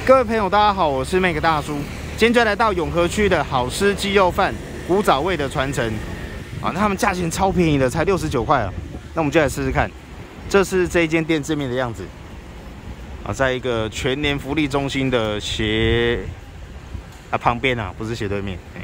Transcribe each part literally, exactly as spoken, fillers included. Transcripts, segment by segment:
各位朋友，大家好，我是 Mac 大叔。今天就来到永和区的好吃鸡肉饭古早味的传承啊，那他们价钱超便宜的，才六十九块啊。那我们就来试试看，这是这一间店正面的样子啊，在一个全联福利中心的斜啊旁边啊，不是斜对面。哎，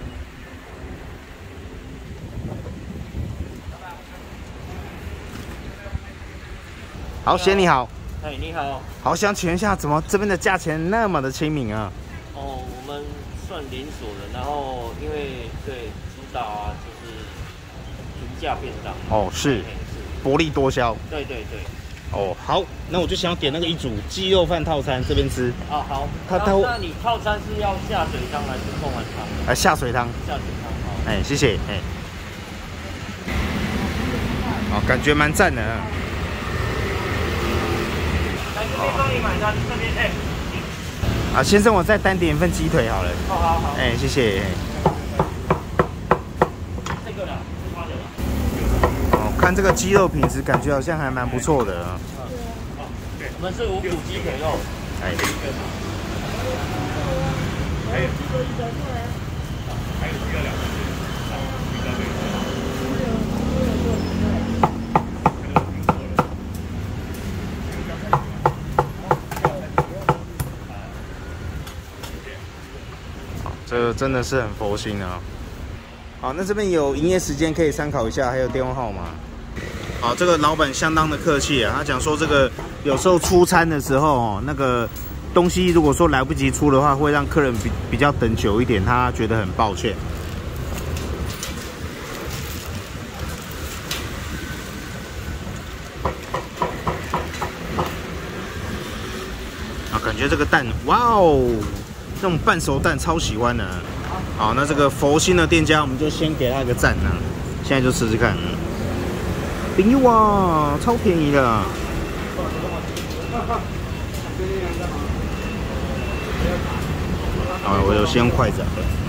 好，先你好。 哎，你好。 好，想请问一下，怎么这边的价钱那么的亲民啊？ 哦，我们算连锁的，然后因为对主打啊，就是平价便当。 哦，是， 是薄利多销。 对对对。 哦，好，那我就想要点那个一组鸡肉饭套餐，这边吃。 啊，好。 他他那你套餐是要下水汤还是凤丸汤？ 来下水汤。 下水汤，好。 哎，谢谢，哎。好，感觉蛮赞的啊。 来这边帮你买单，这边哎。 啊，先生，我再单点一份鸡腿好了。 好好好。 哎，谢谢。 这个啦，这花的啦。 哦，看这个鸡肉品质，感觉好像还蛮不错的啊。 我们是五谷鸡腿肉。 哎。 还有还有鸡肉两份。 这真的是很佛心啊！好，那这边有营业时间可以参考一下，还有电话号码。好，这个老板相当的客气啊，他讲说这个有时候出餐的时候哦，那个东西如果说来不及出的话，会让客人比比较等久一点，他觉得很抱歉。啊，感觉这个蛋，哇哦！这种半熟蛋超喜欢的，好，那这个佛心的店家，我们就先给他一个赞呢。现在就试试看，哎呦哇，超便宜的。好，我有先用筷子。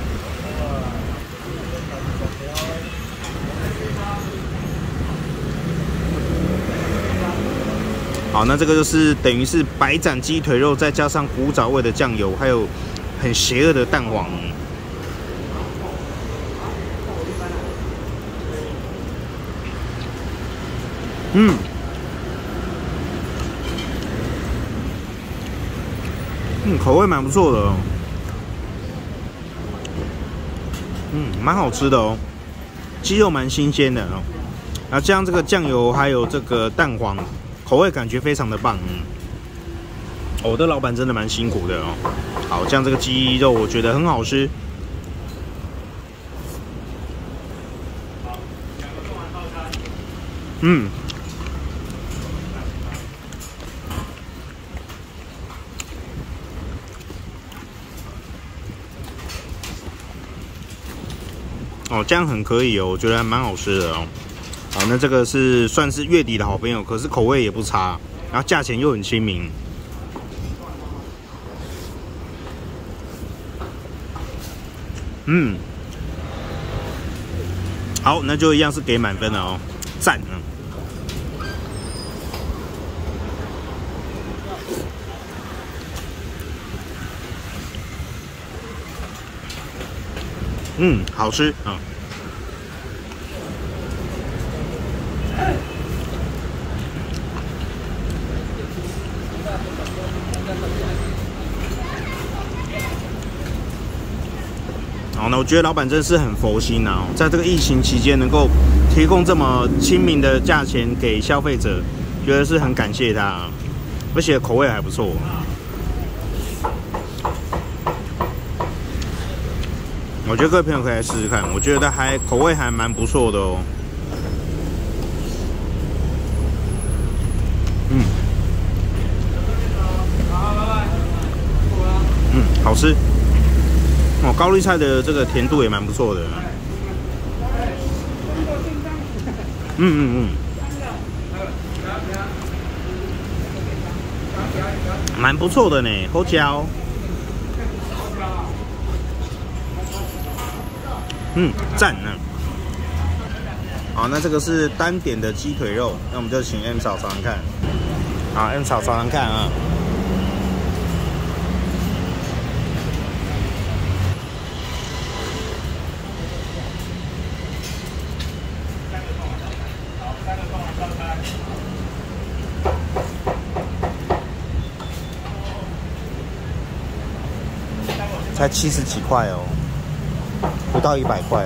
好，那这个就是等于是白斩鸡腿肉，再加上古早味的酱油，还有很邪恶的蛋黄。嗯，嗯，口味蛮不错的哦。嗯，蛮好吃的哦，鸡肉蛮新鲜的哦。然后加上这个酱油，还有这个蛋黄。口味感觉非常的棒，嗯，我的老板真的蛮辛苦的哦。好，这样这个鸡肉我觉得很好吃。嗯，哦，这样很可以哦，我觉得还蛮好吃的哦。好，那这个是算是月底的好朋友，可是口味也不差，然后价钱又很亲民。嗯，好，那就一样是给满分了哦，赞啊！嗯，好吃啊。嗯好，那我觉得老板真是很佛心啊，在这个疫情期间能够提供这么亲民的价钱给消费者，觉得是很感谢他，而且口味还不错。我觉得各位朋友可以来试试看，我觉得还口味还蛮不错的哦。嗯，嗯，好吃。哦，高丽菜的这个甜度也蛮不错的。嗯嗯嗯，蛮不错的呢，好嚼。嗯，赞呢。好，那这个是单点的鸡腿肉，那我们就请 M 嫂尝尝看。好 ，M 嫂尝尝看啊。 才七十几块哦，不到一百块。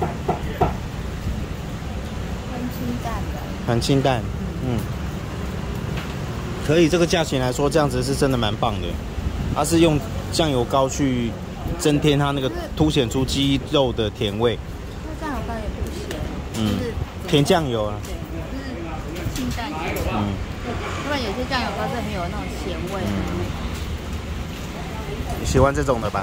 很清淡的。 很清淡，嗯，可以。这个价钱来说，这样子是真的蛮棒的。它是用酱油膏去增添它那个凸显出鸡肉的甜味。 那酱油膏也不咸， 嗯， 就是甜酱油啊。 对，就是清淡一点。 嗯， 不然有些酱油膏是很有那种咸味的。 嗯，你喜欢这种的吧？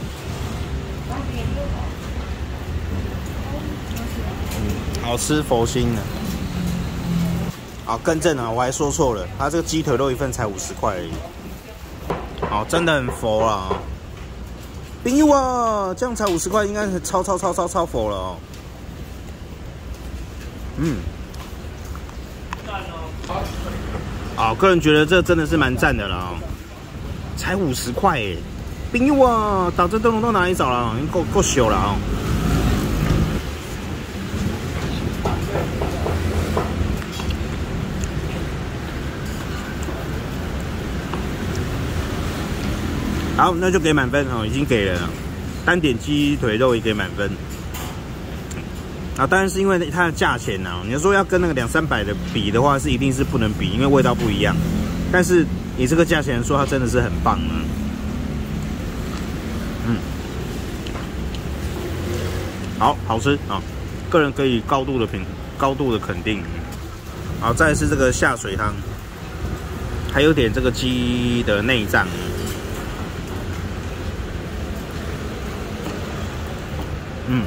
嗯，好吃佛心的。好，更正啊，我还说错了，它这个鸡腿肉一份才五十块而已。好，真的很佛啦。朋友啊，这样才五十块，应该是超超超超超佛了哦。嗯。啊，个人觉得这真的是蛮赞的啦，才五十块耶！朋友啊，打这灯笼到哪里找了？已经够够秀了啊！好，那就给满分哦，已经给了。单点鸡腿肉也给满分。啊，当然是因为它的价钱啊，你说要跟那个两三百的比的话，是一定是不能比，因为味道不一样。但是以这个价钱说，它真的是很棒啊。嗯，好好吃啊，个人可以高度的评，高度的肯定。好，再来是这个下水汤，还有点这个鸡的内脏。嗯。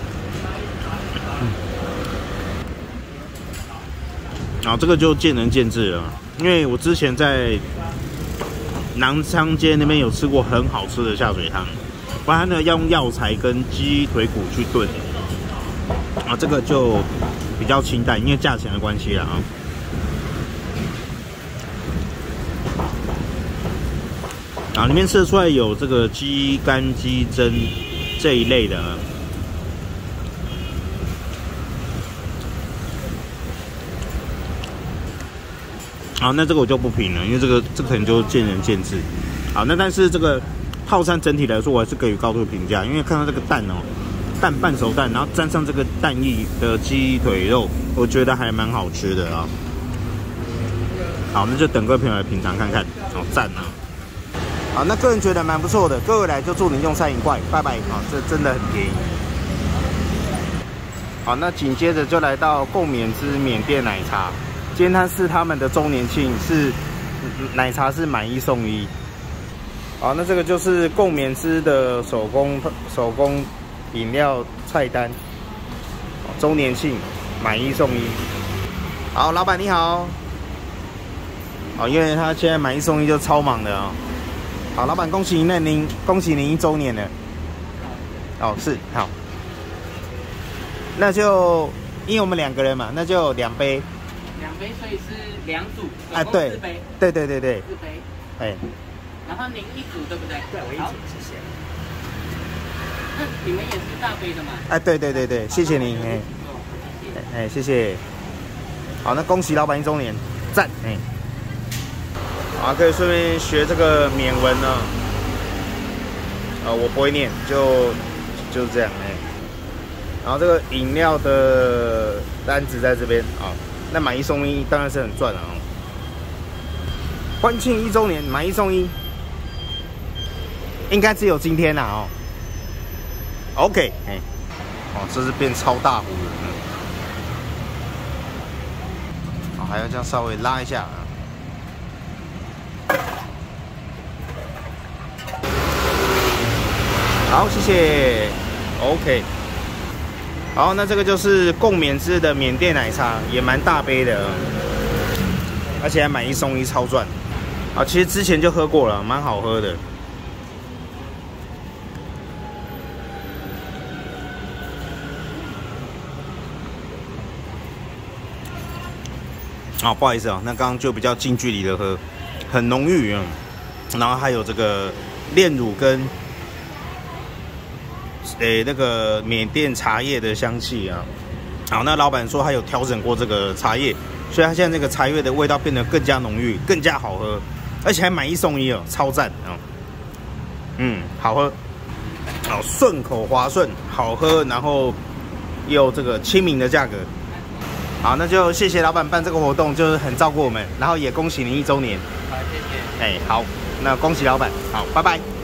啊，这个就见仁见智了，因为我之前在南昌街那边有吃过很好吃的下水汤，不然呢要用药材跟鸡腿骨去炖，啊，这个就比较清淡，因为价钱的关系啦啊。啊，里面吃得出来有这个鸡肝、鸡胗这一类的。好，那这个我就不评了，因为这个这个可能就见仁见智。好，那但是这个套餐整体来说，我还是给予高度评价，因为看到这个蛋哦，蛋半熟蛋，然后沾上这个蛋液的鸡腿肉，我觉得还蛮好吃的啊。好，那就等各位朋友来品尝看看，好赞啊！好，那个人觉得蛮不错的，各位来就祝您用餐愉快，拜拜！好，这真的很便宜。好，那紧接着就来到共勉之缅甸奶茶。今天它是他们的周年庆，是奶茶是买一送一。好，那这个就是共勉之的手工手工饮料菜单，周年庆买一送一。好，老板你好。好，因为他现在买一送一就超忙的啊。好，老板恭喜您，那您恭喜您一周年了。哦，是好，那就因为我们两个人嘛，那就两杯。 两杯，所以是两组， 啊，对， 四杯， 对对对对， 四杯， 哎， 然后您一组对不对？ 对，我一组，谢谢。 那你们也是大杯的嘛？ 哎，对对对对，谢谢您，哎，哎，谢谢。好，那恭喜老板一周年，赞，哎。好，可以顺便学这个缅文呢。呃，我不会念，就就是这样，哎。然后这个饮料的单子在这边啊。那买一送一当然是很赚了哦！欢庆一周年，买一送一，应该只有今天啦哦。OK， 哎，哦，这是变超大壶了，嗯，好，还要这样稍微拉一下啊。好，谢谢 ，OK。好，那这个就是共勉之的缅甸奶茶，也蛮大杯的，而且还买一送一，超赚。啊，其实之前就喝过了，蛮好喝的。哦，不好意思啊，那刚刚就比较近距离的喝，很浓郁啊，然后还有这个炼乳跟。诶，那个缅甸茶叶的香气啊，好，那老板说他有调整过这个茶叶，所以他现在这个茶叶的味道变得更加浓郁，更加好喝，而且还买一送一哦，超赞啊！嗯，好喝， 好顺口滑顺，好喝，然后也有这个亲民的价格。好，那就谢谢老板办这个活动，就是很照顾我们，然后也恭喜您一周年。 好，谢谢。 哎，好，那恭喜老板，好，拜拜。